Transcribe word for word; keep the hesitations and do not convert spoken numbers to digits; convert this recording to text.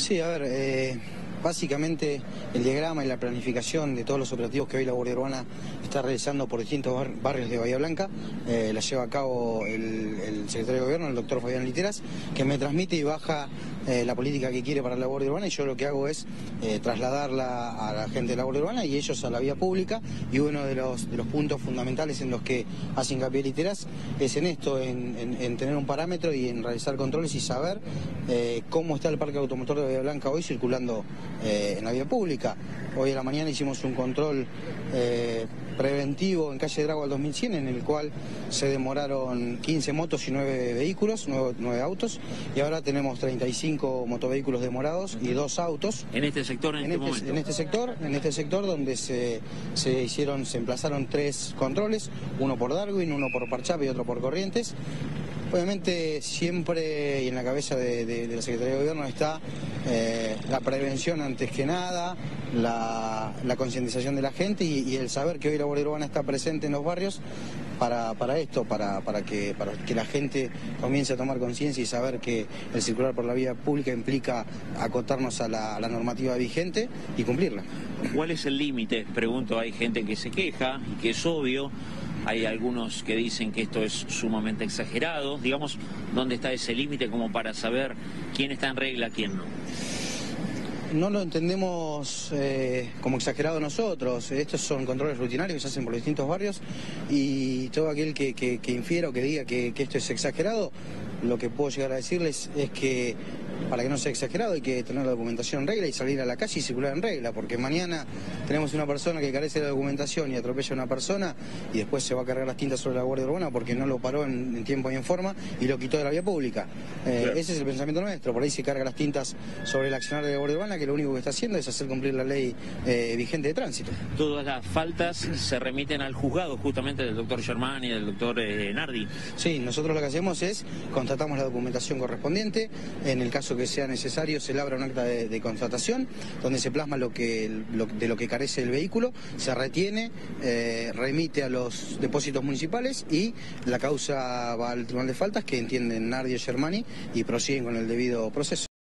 Sí, a ver, eh, básicamente el diagrama y la planificación de todos los operativos que hoy la Guardia Urbana está realizando por distintos bar barrios de Bahía Blanca, eh, la lleva a cabo el, el secretario de Gobierno, el doctor Fabián Literas, que me transmite y baja eh, la política que quiere para la Guardia Urbana, y yo lo que hago es eh, trasladarla a la gente de la Guardia Urbana y ellos a la vía pública, y uno de los, de los puntos fundamentales en los que hace hincapié Literas es en esto, en, en, en tener un parámetro y en realizar controles y saber eh, cómo está el parque automotor de Bahía Blanca hoy circulando eh, en la vía pública. Hoy a la mañana hicimos un control eh, preventivo en calle Drago al dos mil cien, en el cual se demoraron quince motos y nueve vehículos, nueve autos, y ahora tenemos treinta y cinco motovehículos demorados y dos autos. ¿En este sector en, en este, este momento? En este sector, en este sector donde se, se hicieron, se emplazaron tres controles, uno por Darwin, uno por Parchape y otro por Corrientes. Obviamente siempre y en la cabeza de, de, de la Secretaría de Gobierno está eh, la prevención antes que nada, la, la concientización de la gente y, y el saber que hoy la Guardia Urbana está presente en los barrios para, para esto, para, para, que, para que la gente comience a tomar conciencia y saber que el circular por la vía pública implica acotarnos a la, a la normativa vigente y cumplirla. ¿Cuál es el límite? Pregunto, hay gente que se queja y que es obvio. Hay algunos que dicen que esto es sumamente exagerado. Digamos, ¿dónde está ese límite como para saber quién está en regla, quién no? No lo entendemos eh, como exagerado nosotros. Estos son controles rutinarios que se hacen por distintos barrios, y todo aquel que, que, que infiera o que diga que, que esto es exagerado, lo que puedo llegar a decirles es que para que no sea exagerado hay que tener la documentación en regla y salir a la calle y circular en regla, porque mañana tenemos una persona que carece de la documentación y atropella a una persona y después se va a cargar las tintas sobre la Guardia Urbana porque no lo paró en, en tiempo y en forma y lo quitó de la vía pública. Eh, claro. Ese es el pensamiento nuestro. Por ahí se carga las tintas sobre el accionar de la Guardia Urbana, que lo único que está haciendo es hacer cumplir la ley eh, vigente de tránsito. Todas las faltas se remiten al juzgado justamente del doctor Germán y del doctor eh, Nardi. Sí, nosotros lo que hacemos es constatamos la documentación correspondiente. En el caso que sea necesario se labra un acta de, de constatación donde se plasma lo que, lo, de lo que carece el vehículo, se retiene, eh, remite a los depósitos municipales y la causa va al Tribunal de Faltas, que entienden Nardi y Germani, y prosiguen con el debido proceso.